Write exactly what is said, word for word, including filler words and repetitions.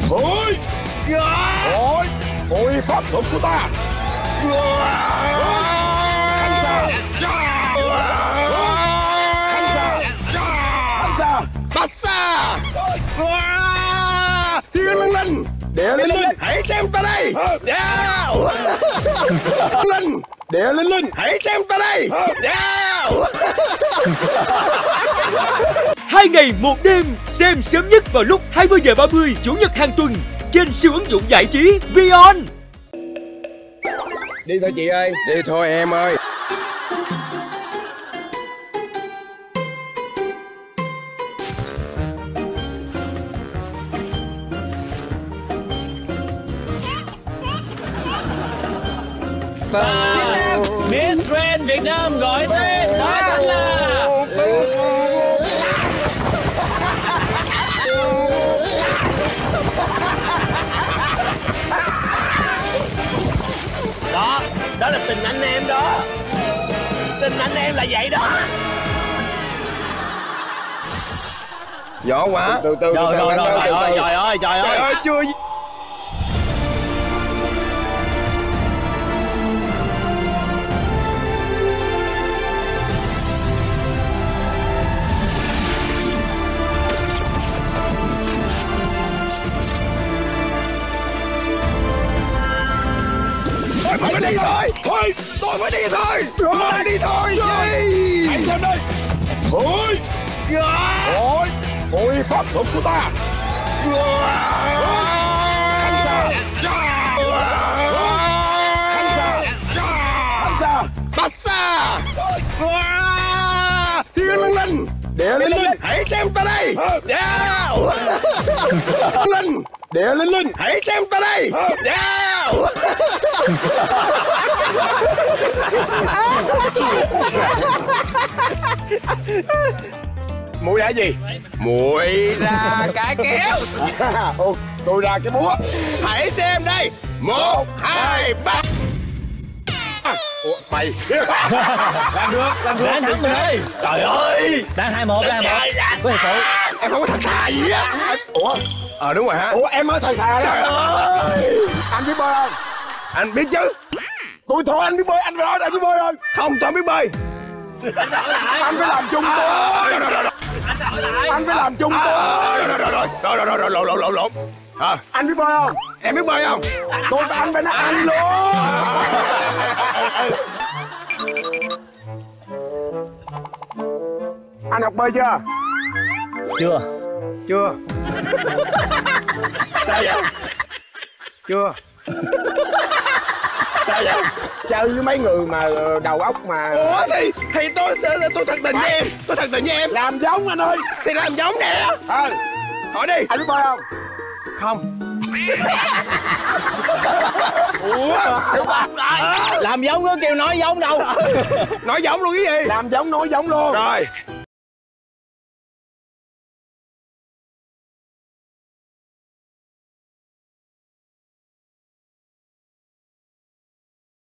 Ôi Ôi Ôi pháp thuật của ta. Hành xa. Hành xa. Hành xa. Bát xa. Thiên linh linh. Địa linh linh. Hãy xem ta đây. Linh. Địa linh linh. Hãy xem ta đây. Hai ngày một đêm, xem sớm nhất vào lúc hai mươi giờ ba mươi chủ nhật hàng tuần trên siêu ứng dụng giải trí Vion. Đi thôi chị ơi. Đi thôi em ơi. Miss Grand Việt Nam gọi tên đó chính là đó, đó là tình anh em đó. Tình anh em là vậy đó. Nhỏ quá. Từ từ từ rồi từ rồi anh rồi ơi, từ rồi từ. trời ơi trời Trời ơi ơi chưa. Tôi phải đi thôi. Thôi tôi phải đi thôi. Tôi đi thôi. Hãy xem đây. Ôi Ôi Ôi pháp thuật của ta. Hành xa. Hành xa. Hành xa. Bát xa. Thiên linh linh. Địa linh linh. Hãy xem ta đây. Linh. Địa linh linh. Hãy xem ta đây. Muội đã gì? Muội ra cái kéo. Ô, tôi ra cái búa. Hãy xem đây. Một, hai, ba. Ủa, mày. Làm được, làm được. Đang thắng mình đi. Trời ơi. Đang hai một, đang hai một. Có hiệp phụ. Em không có thật thà gì á. Ủa? Ờ đúng rồi hả? Ủa em mới thật thà đó. Anh biết bơi không? Anh biết chứ. Tôi thôi anh biết bơi, anh nói anh biết bơi không? Không, tôi không biết bơi. Anh phải làm chung tôi. Anh phải làm chung tôi. Rồi rồi rồi rồi rồi rồi lộn lộn lộn. Hả? Anh biết bơi không? Em biết bơi không? Tôi phải anh phải nói anh luôn. Anh học bơi chưa? Chưa. Chưa. Sao vậy? Chưa. Sao vậy? Chơi với mấy người mà đầu óc mà. Ủa thì thì tôi tôi thật tình với em, tôi thật tình với em. Làm giống anh ơi. Thì làm giống nè. Ờ. Hỏi đi. Anh biết bơi không? Không. Ủa? Làm giống nó kêu nói giống đâu. Nói giống luôn cái gì? Làm giống nói giống luôn. Rồi.